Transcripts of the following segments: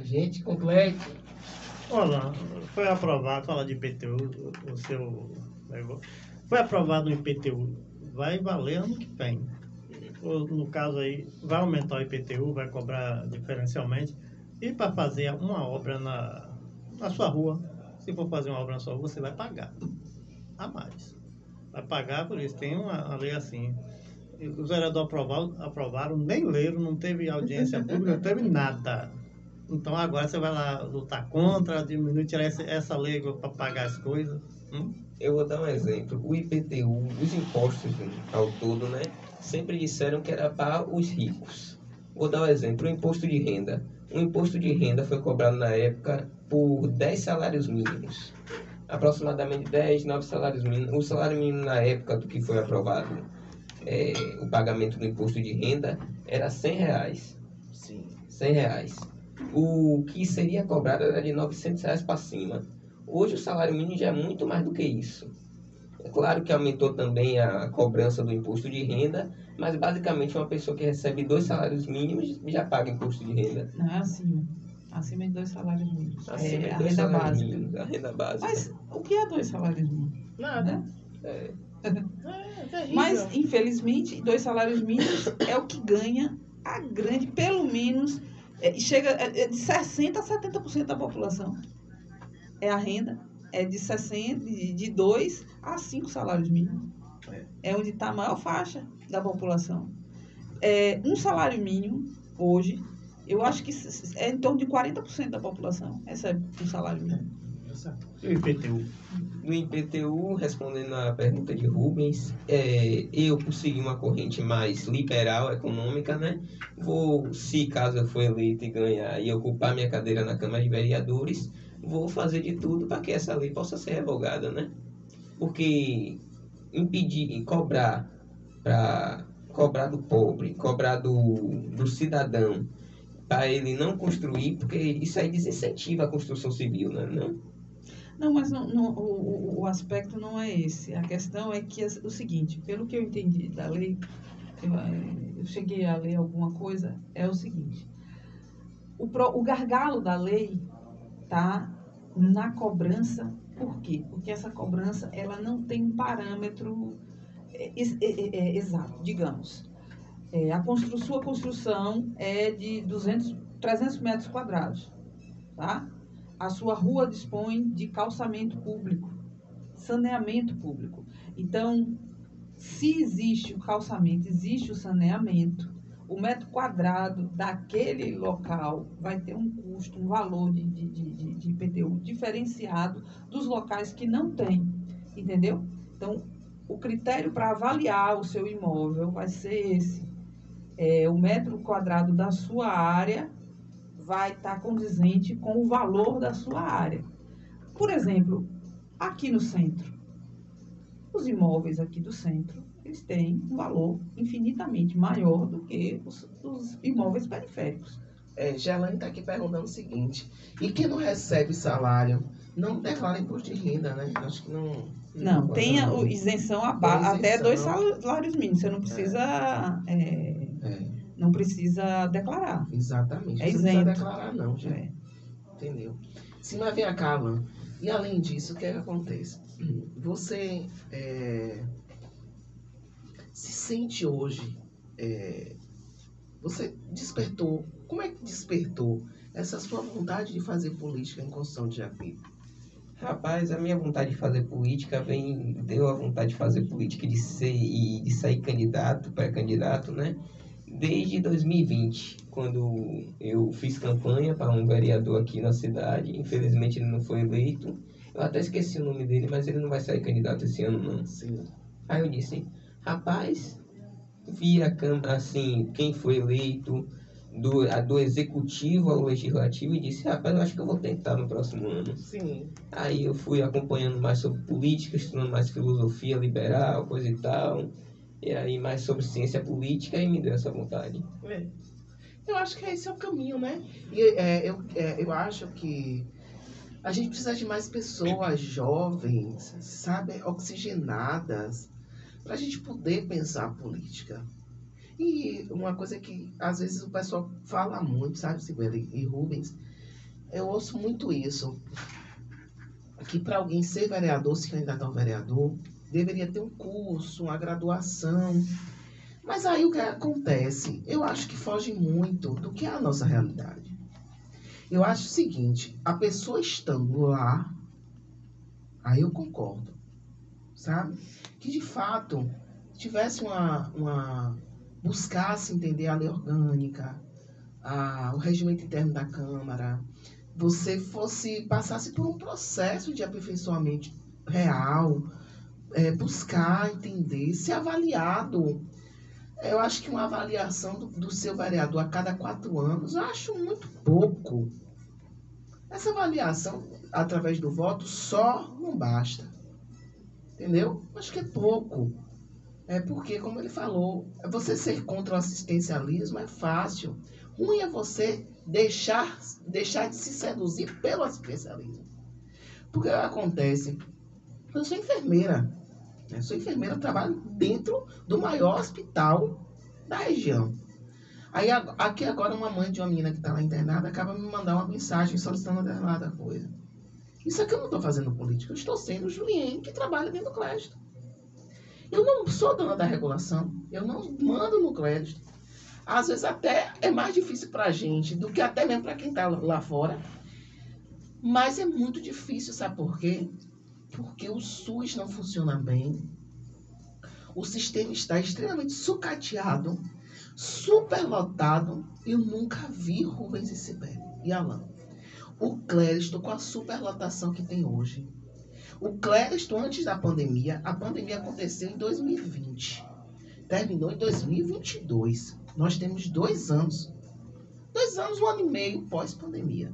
gente complete. Olá, foi aprovado, fala de IPTU, o seu negócio. Foi aprovado o IPTU, vai valer ano que vem. Ou, no caso aí, vai aumentar o IPTU, vai cobrar diferencialmente. E para fazer uma obra na sua rua, se for fazer uma obra na sua rua, você vai pagar a mais. Vai pagar por isso. Tem uma lei assim. Os vereadores aprovaram, nem leram, não teve audiência pública, não teve nada. Então agora você vai lá lutar contra, diminuir, tirar essa lei para pagar as coisas. Eu vou dar um exemplo. O IPTU, os impostos ao todo, né? Sempre disseram que era para os ricos. Vou dar um exemplo. O imposto de renda. O imposto de renda foi cobrado na época por 10 salários mínimos. Aproximadamente 10, 9 salários mínimos. O salário mínimo na época do que foi aprovado o pagamento do imposto de renda era R$100. Sim. R$100. O que seria cobrado era de R$900 para cima. Hoje o salário mínimo já é muito mais do que isso. É claro que aumentou também a cobrança do imposto de renda, mas basicamente uma pessoa que recebe 2 salários mínimos já paga imposto de renda. Não é acima. Acima de 2 salários mínimos. Acima É de a 2 renda salários básica. mínimos, a renda básica. Mas o que é 2 salários mínimos? Nada. Né? É terrível. Mas, infelizmente, 2 salários mínimos é o que ganha a grande, pelo menos, chega de 60% a 70% da população. É a renda, é de 60%, de 2 a 5 salários mínimos. É onde está a maior faixa da população. Um salário mínimo, hoje, eu acho que é em torno de 40% da população recebe um salário mínimo. E o IPTU? No IPTU, respondendo à pergunta de Rubens, eu, por seguir uma corrente mais liberal, econômica, né? Se caso eu for eleito e ganhar e ocupar minha cadeira na Câmara de Vereadores, vou fazer de tudo para que essa lei possa ser revogada, né? Porque impedir, cobrar do pobre, cobrar do cidadão, para ele não construir, porque isso aí desincentiva a construção civil, né? Não, mas o aspecto não é esse. A questão é que o seguinte, pelo que eu entendi da lei, eu cheguei a ler alguma coisa, é o seguinte. O gargalo da lei está na cobrança. Por quê? Porque essa cobrança ela não tem um parâmetro exato, digamos. Sua construção é de 300 metros quadrados, tá? A sua rua dispõe de calçamento público, saneamento público. Então, se existe o calçamento, existe o saneamento, o metro quadrado daquele local vai ter um custo, um valor de IPTU diferenciado dos locais que não tem, entendeu? Então, o critério para avaliar o seu imóvel vai ser esse. O metro quadrado da sua área vai estar condizente com o valor da sua área. Por exemplo, aqui no centro, os imóveis aqui do centro, eles têm um valor infinitamente maior do que os imóveis periféricos. Gelane está aqui perguntando o seguinte, e quem não recebe salário, não declara imposto de renda, né? Acho que não... Não, tem a isenção até 2 salários mínimos, você não precisa... Não precisa declarar. Exatamente. É Você isento. não precisa declarar, não, gente. Entendeu? Sim, mas vem cá, Alan. E além disso, o que é que acontece? Você se sente hoje... você despertou... Como é que despertou essa sua vontade de fazer política em Construção de Japi? Rapaz, a minha vontade de fazer política deu a vontade de fazer política de sair candidato, pré-candidato, né? Desde 2020, quando eu fiz campanha para um vereador aqui na cidade, infelizmente ele não foi eleito. Eu até esqueci o nome dele, mas ele não vai sair candidato esse ano, não. Sim. Aí eu disse, rapaz, vi a Câmara, assim, quem foi eleito, do executivo ao legislativo, e disse, rapaz, eu acho que eu vou tentar no próximo ano. Sim. Aí eu fui acompanhando mais sobre política, estudando mais filosofia liberal, coisa e tal. E aí mais sobre ciência política e me deu essa vontade. Eu acho que esse é o caminho, né? E eu acho que a gente precisa de mais pessoas jovens, sabe, oxigenadas, para a gente poder pensar política. E uma coisa que às vezes o pessoal fala muito, sabe, Sibeli e Rubens, eu ouço muito isso. Que para alguém ser vereador, se candidatar ao vereador, deveria ter um curso, uma graduação. Mas aí o que acontece? Eu acho que foge muito do que é a nossa realidade. Eu acho o seguinte, a pessoa estando lá, aí eu concordo, sabe? Que de fato tivesse buscasse entender a lei orgânica, o regimento interno da Câmara, você passasse por um processo de aperfeiçoamento real, buscar entender, ser avaliado. Eu acho que uma avaliação do seu vereador a cada 4 anos, eu acho muito pouco. Essa avaliação, através do voto, só não basta. Entendeu? Acho que é pouco. É porque, como ele falou, você ser contra o assistencialismo é fácil. Ruim é você deixar de se seduzir pelo assistencialismo. Porque acontece, eu sou enfermeira. Sou enfermeira, trabalho dentro do maior hospital da região. Aí, aqui agora, uma mãe de uma menina que está lá internada acaba me mandando uma mensagem solicitando determinada coisa. Isso aqui eu não estou fazendo política, eu estou sendo Juliene, que trabalha dentro do crédito. Eu não sou dona da regulação, eu não mando no crédito. Às vezes até é mais difícil para a gente do que até mesmo para quem está lá fora. Mas é muito difícil, sabe por quê? Porque o SUS não funciona bem. O sistema está extremamente sucateado, superlotado. Eu nunca vi Rubens e Cibele e Alain. O crédito com a superlotação que tem hoje. O crédito antes da pandemia, a pandemia aconteceu em 2020. Terminou em 2022. Nós temos 2 anos. 2 anos, 1 ano e meio pós-pandemia.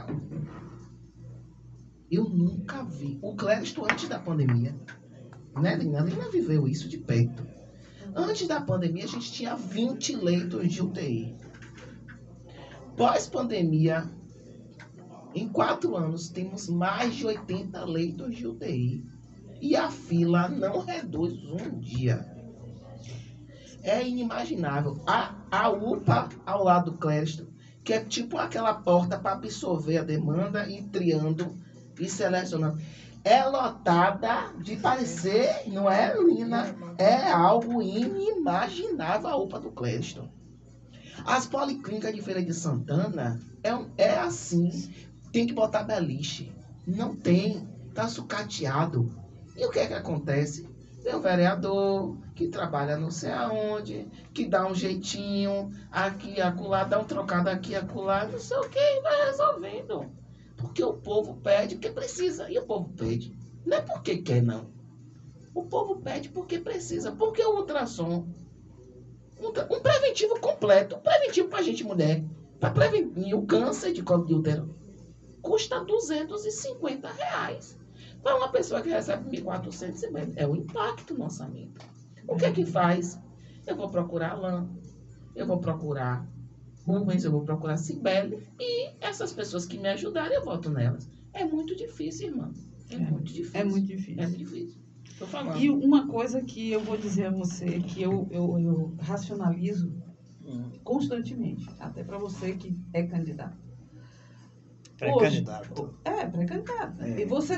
Eu nunca vi. O crédito antes da pandemia, né, Lina? A Lina viveu isso de perto. Antes da pandemia, a gente tinha 20 leitos de UTI. Pós-pandemia, em 4 anos, temos mais de 80 leitos de UTI. E a fila não reduz um dia. É inimaginável. A UPA ao lado do crédito, que é tipo aquela porta para absorver a demanda e triando e selecionando. É lotada de parecer, não é, Lina? É algo inimaginável a UPA do crédito. As policlínicas de Feira de Santana é assim. Tem que botar beliche. Não tem. Está sucateado. E o que é que acontece? Tem um vereador que trabalha não sei aonde, que dá um jeitinho, aqui, acolá, dá um trocado aqui, acolá, não sei o que, e vai resolvendo. Porque o povo pede porque precisa. E o povo pede. Não é porque quer, não. O povo pede porque precisa. Porque o ultrassom, um preventivo completo, um preventivo para a gente mulher, para prevenir o câncer de colo de útero, custa R$250. Para uma pessoa que recebe 1.450, é o impacto no orçamento. O que é que faz? Eu vou procurar Alain, eu vou procurar Rubens, eu vou procurar Cibele, e essas pessoas que me ajudarem, eu voto nelas. É muito difícil, irmã. É muito difícil. É muito difícil. É muito difícil. Estou falando. E uma coisa que eu vou dizer a você, que eu racionalizo constantemente, até para você que é candidato. Pré-candidato. Pré-candidato. É. E você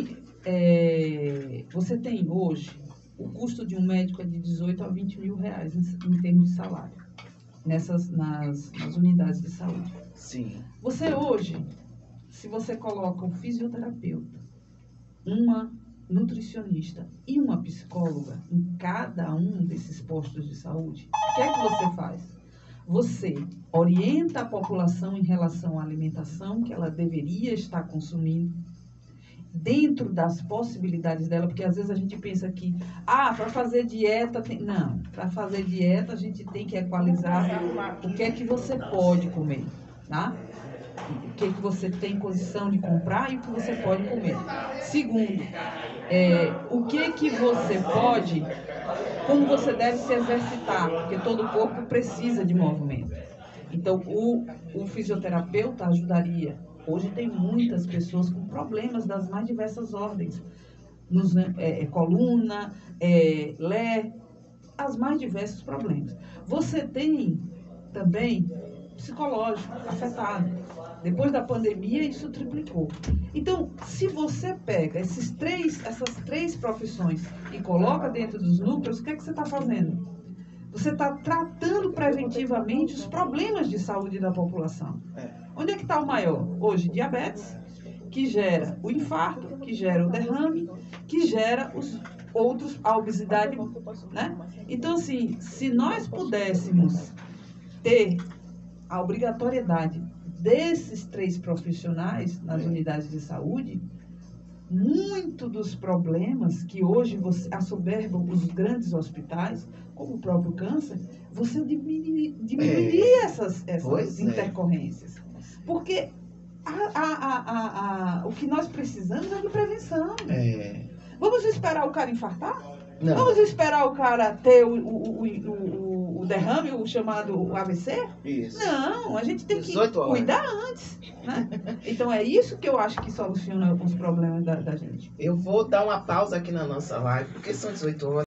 tem hoje, o custo de um médico é de 18 a 20 mil reais em termos de salário, nas unidades de saúde. Sim. Você hoje, se você coloca um fisioterapeuta, uma nutricionista e uma psicóloga em cada um desses postos de saúde, o que é que você faz? Você orienta a população em relação à alimentação que ela deveria estar consumindo, dentro das possibilidades dela, porque às vezes a gente pensa que, para fazer dieta, não, para fazer dieta a gente tem que equalizar o que é que você pode comer, tá? O que é que você tem condição de comprar e o que você pode comer. Segundo, o que é que você pode, como você deve se exercitar, porque todo corpo precisa de movimento. Então, o fisioterapeuta ajudaria. Hoje tem muitas pessoas com problemas das mais diversas ordens. Coluna, os mais diversos problemas. Você tem também psicológico afetado. Depois da pandemia, isso triplicou. Então, se você pega essas três profissões e coloca dentro dos núcleos, o que é que você está fazendo? Você está tratando preventivamente os problemas de saúde da população. Onde é que está o maior? Hoje, diabetes, que gera o infarto, que gera o derrame, que gera os outros, a obesidade, né? Então, assim, se nós pudéssemos ter a obrigatoriedade desses 3 profissionais nas unidades de saúde, muito dos problemas que hoje assoberbam os grandes hospitais, como o próprio câncer, você diminuiria essas intercorrências. Porque o que nós precisamos é de prevenção. Vamos esperar o cara infartar? Não. Vamos esperar o cara ter o derrame, o chamado AVC? Isso. Não, a gente tem que 18 horas. cuidar antes. Né? Então é isso que eu acho que soluciona os problemas da gente. Eu vou dar uma pausa aqui na nossa live, porque são 18 horas.